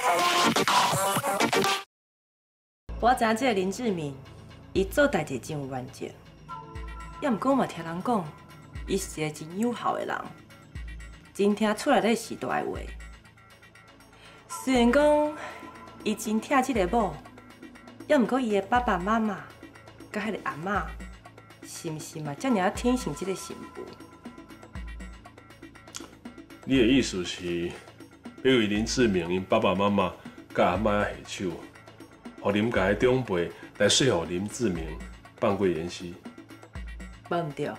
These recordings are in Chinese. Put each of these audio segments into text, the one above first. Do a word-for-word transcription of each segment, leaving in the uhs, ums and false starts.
我知影这个林志明，伊做代志真有原则，也毋过嘛听人讲，伊是一个真有效的人，真听出来咧时代的话。虽然讲伊真疼这个某，也毋过伊的爸爸妈妈甲迄个阿嬷，是毋是嘛？遮尔啊天生这个媳妇？ 你的意思是，因为林志明因爸爸妈妈甲阿嬷下手，互林家的长辈来说服林志明放过妍希？ 无毋对，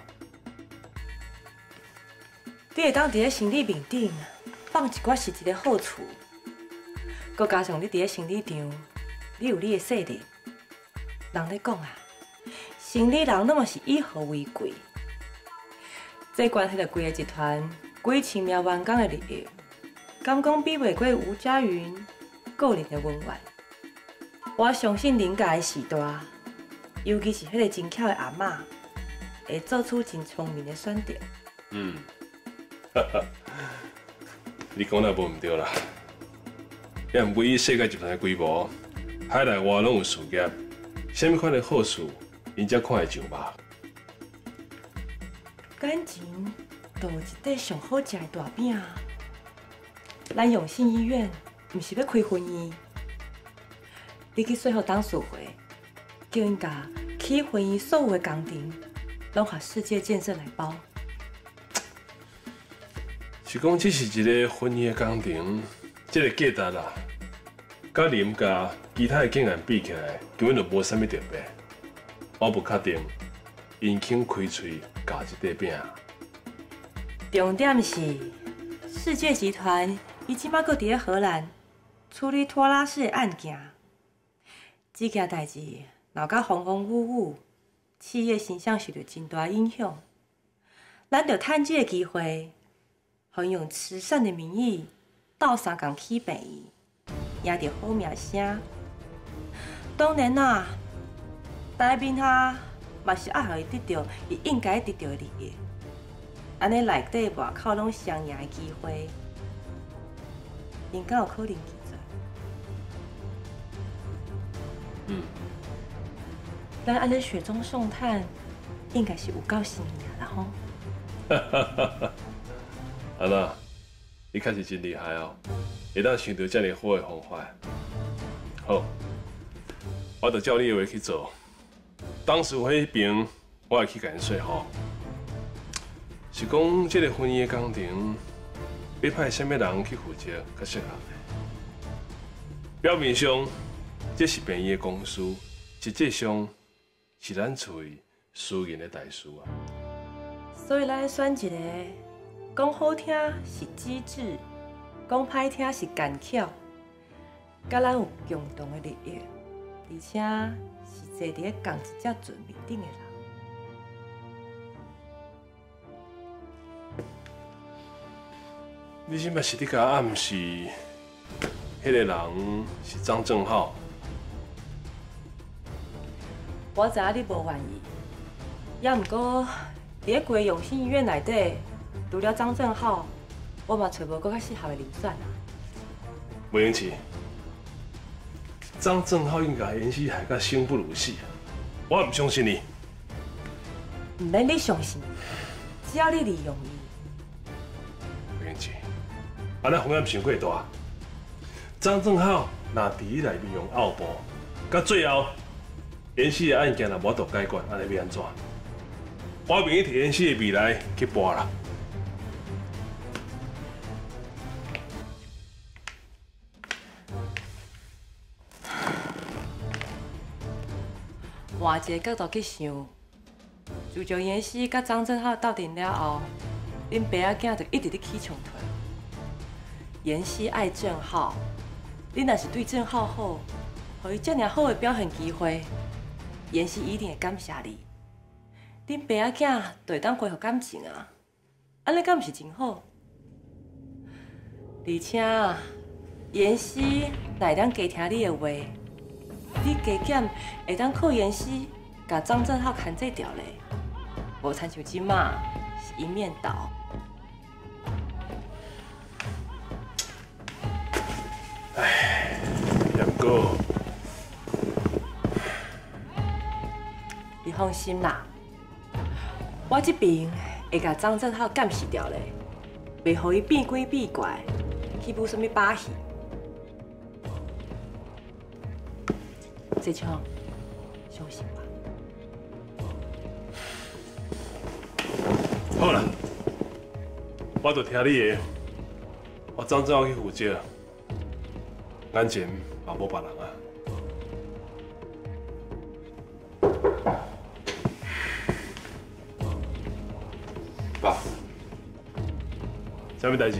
你会当伫咧生理面顶放一寡实际的好处，佮加上你伫咧生理场，你有你的势力。人咧讲啊，生理人那么是以和为贵，这关系着规个集团几千名员工的利益，敢讲比袂过吴佳云个人的温婉。我相信林家的时代，尤其是迄个真巧的阿嬷，会做出真聪明的选择。 嗯，哈哈，你讲那无毋对啦。也毋过以世界集团的规模，海内外拢有事业，什么款的好事，因才看会上吧？ 眼前就有一块上好食的大饼，咱永信医院毋是要开婚宴，你去说服董事会，叫因甲起婚宴所有的工程，拢和世界建设来包。 是讲这是一个婚宴的工程，这个价值啊，甲林家其他的建案比起来，根本就无啥物特别。我不确定，因肯开喙夹一块饼。 重点是，世界集团伊即摆搁伫咧荷兰处理拖拉式的案件，这件代志闹甲风风雨雨，企业形象受到真大影响。咱着趁这个机会，互因用慈善的名义斗相共起病医，赢着好名声。当然啦，台面下嘛是爱互伊得到伊应该得到的利益。安尼内底外口拢双赢的机会，应该有可能存在。 嗯， 咱安尼雪中送炭，应该是有够新颖啦吼。 哈哈哈哈！安娜，你确实真厉害哦，会当想到这么好的方法。好，我就照你的话去做。当时我迄边，我会去甲因说吼。是讲，这个婚宴的工程要派什么人去负责较适合？表面上这是便宜的公司，实际上是咱厝私人的大事啊。 所以咱选一个讲好听是机智，讲歹听是干巧，甲咱有共同的利益，而且是坐伫咧同一只船面顶的人。 你即摆是伫甲暗示，迄个人是张正浩？ 我知影你无愿意，也毋过伫咧规个永信医院内底，除了张正浩，我嘛找无搁较适合的人选啊。 袂用去，张正浩应该演戏害甲生不如死，我唔相信你。 唔免你相信，只要你利用伊。 袂用去。安尼风险伤过大。张正浩若伫伊内面用拗步，到最后演戏的案件若无法度解决，安尼要安怎？我愿意替演戏的未来去搏啦。 换一个角度去想，自从演戏甲张正浩斗阵了后，恁爸仔囝就一直咧起冲突。妍希爱郑浩，你若是对郑浩好，予伊遮尔好的表现机会，妍希一定会感谢你。恁爸仔囝就会当恢复感情啊，安尼敢毋是真好？而且妍希若会当加听你的话，你加减会当靠妍希甲张正浩牵制掉咧，无亲像即马是一面倒。 唉。 过。 你放心啦，我这边会甲张正浩监视掉咧，袂互伊变鬼变怪，去舞什么把戏。这枪，相信吧。 好啦，我就听你的，我张正浩去负责，眼前嘛无别人啊。 爸， 啥物代志？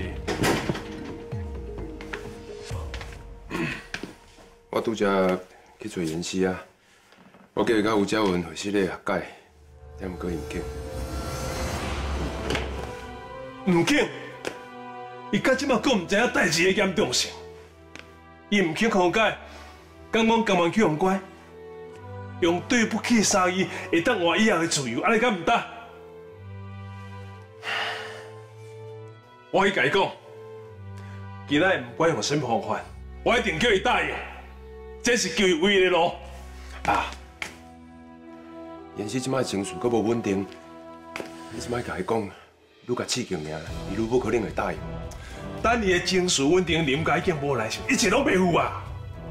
我拄则去做演戏啊，我叫伊甲吴嘉文回室内合解，但毋过伊毋肯。 唔肯，伊到即马阁唔知影代志的严重性，伊唔肯谅解，讲讲甘愿去用乖，用对不起三义会当换以后的自由，安尼敢唔得？ 我去甲伊讲，今仔唔管用什么方法，我一定叫伊答应。这是救伊唯一的路。 啊，演戏即摆情绪阁无稳定，你即摆甲伊讲，愈甲刺激尔，伊愈无可能会答应。 等伊的情绪稳定，林家已经无耐性，一切拢袂有啊。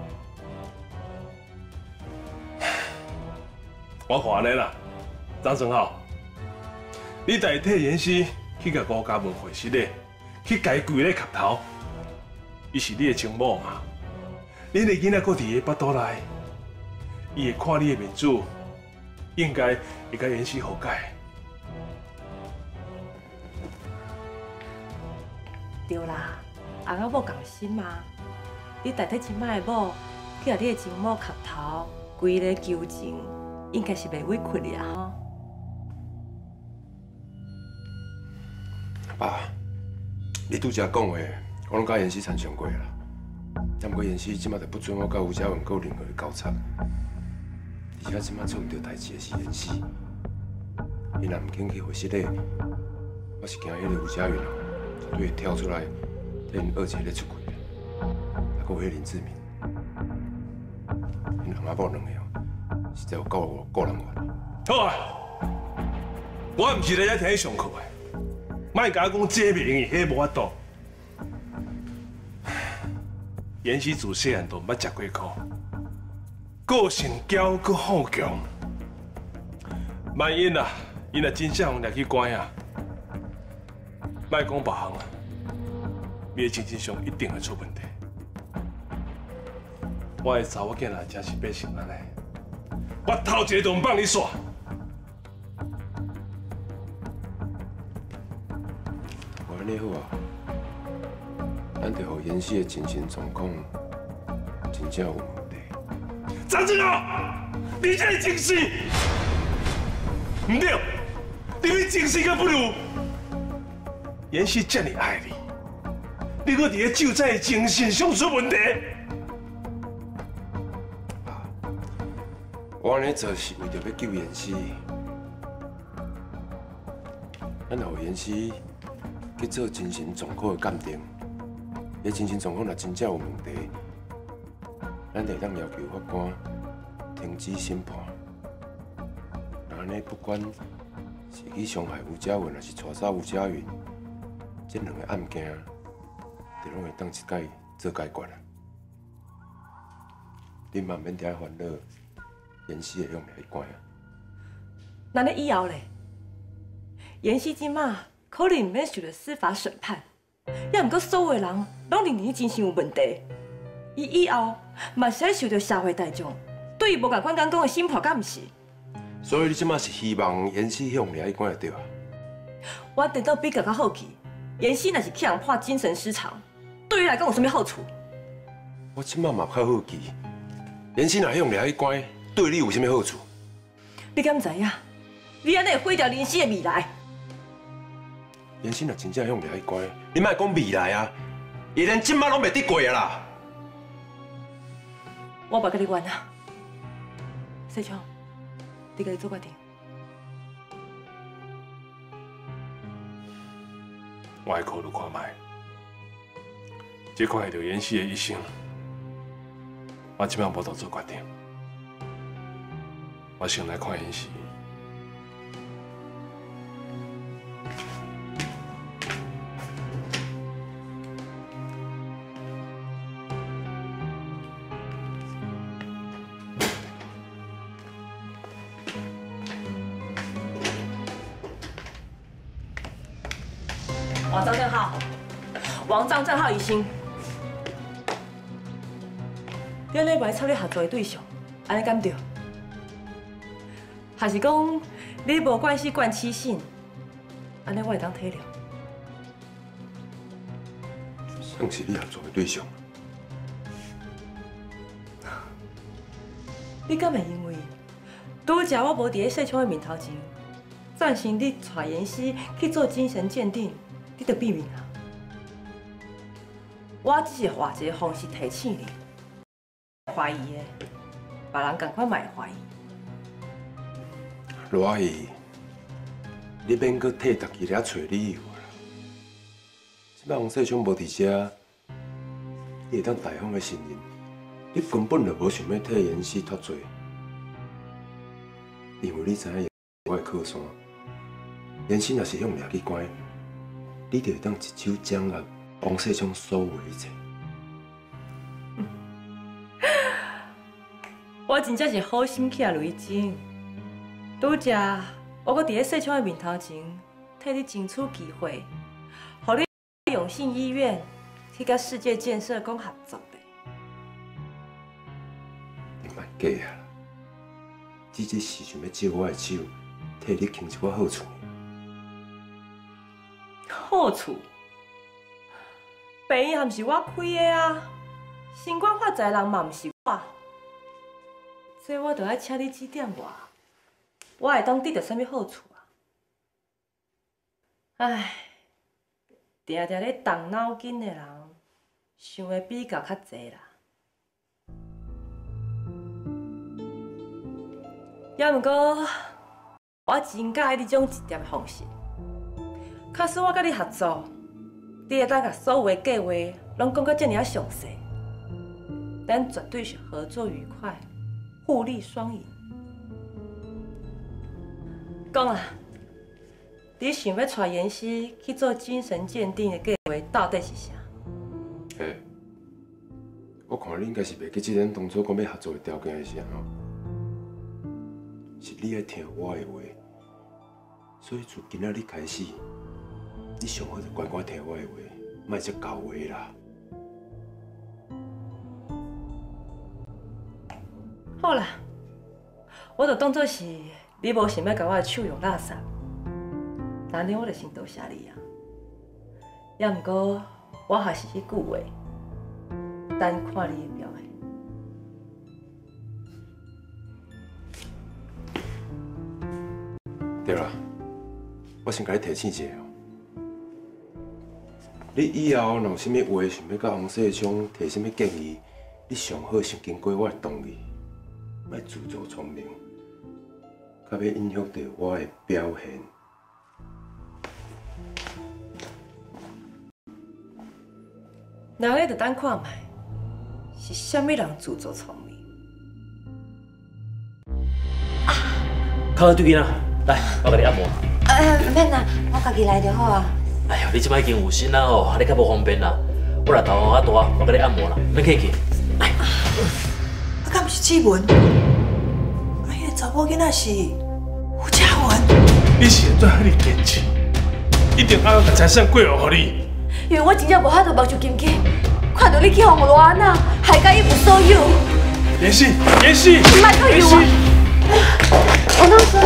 我看安尼啦，张正浩，你代替演戏去甲吴家文会室内。 去改规个磕头，伊是你的亲某嘛？恁的囡仔搁伫个腹肚内，伊会看你的面子，应该会甲演戏和解。 对啦，阿公某共心嘛，你代替亲摆的某去甲你的亲某磕头，规个求情，应该是袂委屈你啊吼。 爸。 你拄则讲话，我拢甲妍希参详过啦。但不过妍希即马就不准我甲吴嘉文有任何的交叉。而且即马做唔到代志的是妍希，伊若唔肯去会室内，我是惊迄个吴嘉文哦，绝对会跳出来替因二姐咧出气。还佫有迄林志明，因两阿某两个哦，实在有够有够人玩。 好啊，我唔是来遮听你上课的。 莫甲我讲这袂用，迄无法度。妍希自细汉都毋捌食过苦，个性骄搁好强。万一啊，伊若真正互掠去关啊，莫讲别项啊，伊的精神上一定会出问题。我的查某囝仔真是变成安尼，我头一个就唔放你煞。 安尼好啊，咱得互妍希的精神状况真正有问题。 张正浩，你这个精神唔对，你比精神更不如。妍希这么爱你，你搁伫个救灾精神上出问题。 我安尼做是为着要救妍希，咱互妍希。 去做精神状况的鉴定，伊精神状况若真正有问题，咱得当要求法官停止审判。安尼不管是去伤害吴嘉文，还是带走吴嘉云，这两个案件，就拢会当一概做解决啊。恁嘛免遐烦恼，妍希会用来关啊。 那你以后咧，妍希即马。 可能唔免受到司法审判，也毋过所有人拢认为伊精神有问题，伊以后嘛是要受到社会大众对伊无共款眼光的审判，敢毋是？ 所以你即马是希望妍希向掠去关就对啊？ 我等到比较较好奇，妍希若是去人判精神失常，对伊来讲有啥物好处？ 我即马嘛较好奇，妍希若向掠去关，对你有啥物好处？ 你敢知影？你安尼会毁掉妍希的未来。 妍希若真正向掠去关，你莫讲未来啊，伊连即马拢袂得过啊啦！ 我袂甲你冤啊，世昌，你家己做决定。 我会考虑看卖，这看会到妍希的一生， 我即摆无得做决定，我先来看演戏。 王张正浩，王张正浩医生，恁礼拜插你合作的对象，安尼敢对？还是讲你无关系惯起性，安尼我会当体谅。 算是你合作的对象。 你敢会因为拄则我无伫咧细窗的面头前，赞成你带妍希去做精神鉴定？ 你得避免啊！我只是换一个方式提醒你，怀疑的，别人赶快买怀疑。 罗阿姨，你免搁替大家咧找理由啦。即摆王世昌无伫遮，你会当大方的承认，你根本就无想要替妍希脱罪，因为你知影我的靠山，妍希若是向掠去关。 你就会当一手掌握王世昌所有一切。 我真正是好心起来雷震，拄则我搁伫咧世昌的面头前替你争取机会，互你永信医院去甲世界建设讲合作的。 你莫假啊！只只是想要借我的手，替你倾一寡好处。 好处，病院也毋是我开的啊，新冠发财人嘛毋是我，所以我就爱请你指点我，我会当得到啥物好处啊？唉，定定咧动脑筋的人，想的比较较济啦。也毋过，我真喜欢你种直接的方式。 假使我甲你合作，你会当甲所有的计划拢讲到遮尔啊详细，咱绝对是合作愉快，互利双赢。讲啊，你想要带妍希去做精神鉴定的计划到底是啥？ 嘿，我看你应该是袂记得咱当初讲要合作的条件是啥吼？是你爱听我的话，所以从今仔日开始。 你上好就乖乖听我的话，莫再搞话啦。 好啦，我就当作是你无想要甲我的手用垃圾，那呢我就先多谢你啊。也毋过我还是迄句话，等看你的表现。 对啦，我先甲你提醒一下。 你以后若有啥物话想要甲王世昌提啥物建议，你上好先经过我的同意，莫自作聪明，甲要影响到我的表现。 那你就等看卖，是啥物人自作聪明？ 靠对囡仔，来，我甲你按摩。 呃，唔免啦，我家己来就好啊。 哎呦，你即摆已经有心啦吼，你较无方便啦。我来头壳较大，我甲你按摩啦，免客气。来， 啊，敢毋是志文？啊，迄个查某囡仔是胡嘉文。 你现在遐尼年轻，一定爱把财产过户予你。 因为我真正无法度目睭金起，看到你去互罗安娜，害甲一无所有。 妍希，妍希， 莫去诱我。王老师。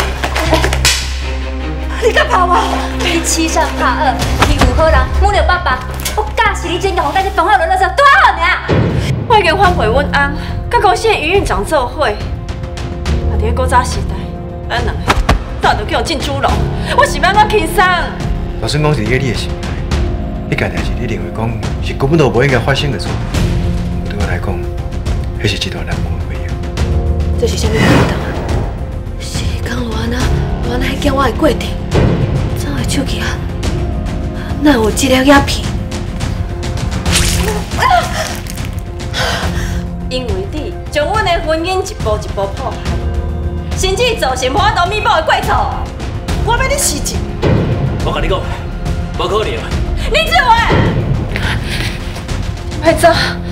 你敢拍我？你欺善怕恶，欺负好人，侮辱爸爸。我假是你真甲黄家这同学落垃圾，多好尔！ 我已经反悔阮翁，甲公司的营运长做伙。啊，伫古早时代，咱两个早就叫进猪笼。我是要我轻松。 就算讲是你的心态，你家代志你认为讲是根本都无应该发生的错，对我来讲，迄是一段难忘的回忆。 这是啥物活动啊？是讲罗安娜，罗安娜迄叫我的过程。 手机啊，哪有这个鸦片？因为你的婚姻一步一步破坏，甚至造成我到弥补的过错。 我要你死心。 我甲你讲，无可能。 林志伟，派早，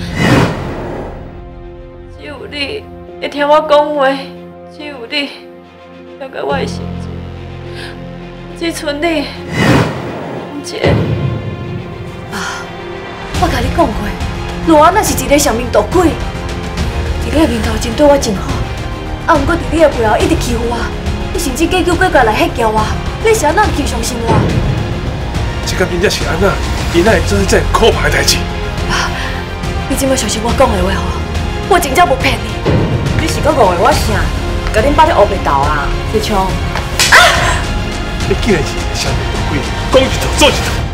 只有你会听我讲话，只有你了解我的心情，只剩你，洪杰。 啊，我甲你讲过，罗安那是一个上面毒鬼，伫你的面头前对我真好，啊，毋过伫你的背后一直欺负我，你甚至假叫鬼怪来吓叫我，你是安怎去相信我？ 这个真正是安那，伊哪会做这可怕的代志？ 爸，你真要相信我讲的话吼，我真正无骗你。 你是搁误会我啥？甲恁爸咧乌白豆啊，小枪！ 你竟然是一个小女鬼，讲一套做一套。